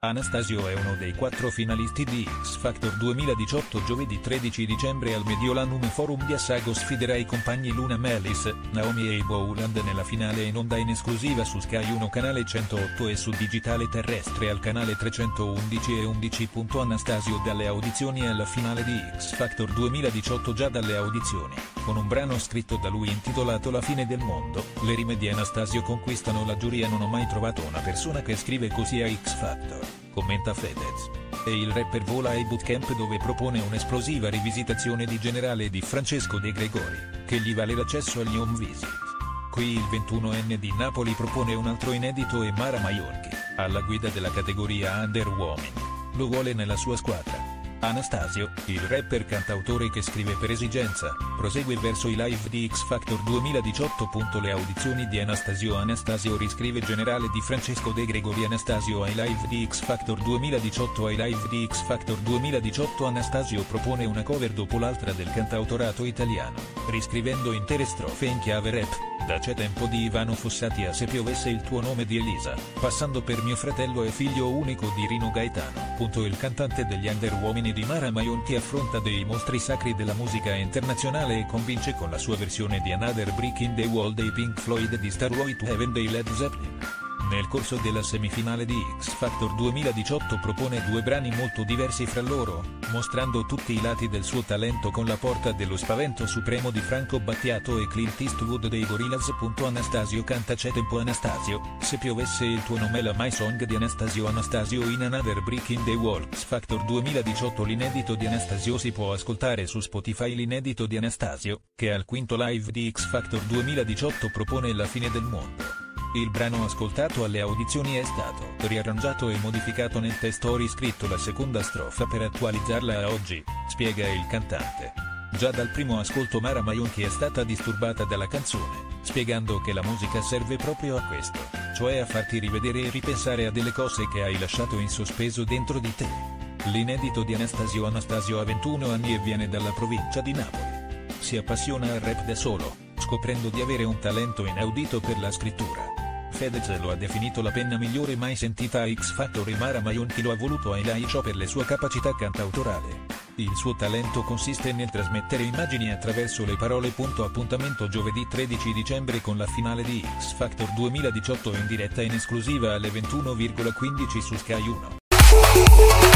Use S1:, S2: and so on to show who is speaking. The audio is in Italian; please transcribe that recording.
S1: Anastasio è uno dei 4 finalisti di X Factor 2018. Giovedì 13 dicembre al Mediolanum Forum di Assago sfiderà i compagni Luna Melis, Naomi e Bowland nella finale in onda in esclusiva su Sky 1 canale 108 e su Digitale Terrestre al canale 311 e 11. Anastasio dalle audizioni alla finale di X Factor 2018. Già dalle audizioni, con un brano scritto da lui intitolato La fine del mondo, le rime di Anastasio conquistano la giuria. Non ho mai trovato una persona che scrive così a X Factor, commenta Fedez. E il rapper vola ai bootcamp dove propone un'esplosiva rivisitazione di Generale di Francesco De Gregori, che gli vale l'accesso agli home visit. Qui il 21enne di Napoli propone un altro inedito e Mara Maionchi, alla guida della categoria Under Women, lo vuole nella sua squadra. Anastasio, il rapper cantautore che scrive per esigenza, prosegue verso i live di X Factor 2018. Le audizioni di Anastasio riscrive Generale di Francesco De Gregori. Anastasio ai live di X Factor 2018. Ai live di X Factor 2018 Anastasio propone una cover dopo l'altra del cantautorato italiano, riscrivendo intere strofe in chiave rap, da C'è tempo di Ivano Fossati a Se piovesse il tuo nome di Elisa, passando per Mio fratello e figlio unico di Rino Gaetano. Il cantante degli Under Women di Mara Maionchi affronta dei mostri sacri della musica internazionale e convince con la sua versione di Another Brick in the Wall dei Pink Floyd di Starway to Heaven dei Led Zeppelin. Nel corso della semifinale di X Factor 2018 propone 2 brani molto diversi fra loro, mostrando tutti i lati del suo talento, con La porta dello spavento supremo di Franco Battiato e Clint Eastwood dei Gorillaz. Anastasio canta C'è tempo. Anastasio, Se piovesse il tuo nome. La My Song di Anastasio in Another Brick in the Wall. X Factor 2018. L'inedito di Anastasio si può ascoltare su Spotify. L'inedito di Anastasio, che al quinto live di X Factor 2018 propone La fine del mondo. Il brano ascoltato alle audizioni è stato riarrangiato e modificato nel testo. Ho riscritto la seconda strofa per attualizzarla a oggi, spiega il cantante. Già dal primo ascolto Mara Maionchi è stata disturbata dalla canzone, spiegando che la musica serve proprio a questo, cioè a farti rivedere e ripensare a delle cose che hai lasciato in sospeso dentro di te. L'inedito di Anastasio ha 21 anni e viene dalla provincia di Napoli. Si appassiona al rap da solo, scoprendo di avere un talento inaudito per la scrittura. Fedez lo ha definito la penna migliore mai sentita a X Factor e Mara Maionchi lo ha voluto ai live show per le sue capacità cantautorali. Il suo talento consiste nel trasmettere immagini attraverso le parole. Appuntamento giovedì 13 dicembre con la finale di X Factor 2018 in diretta in esclusiva alle 21:15 su Sky 1.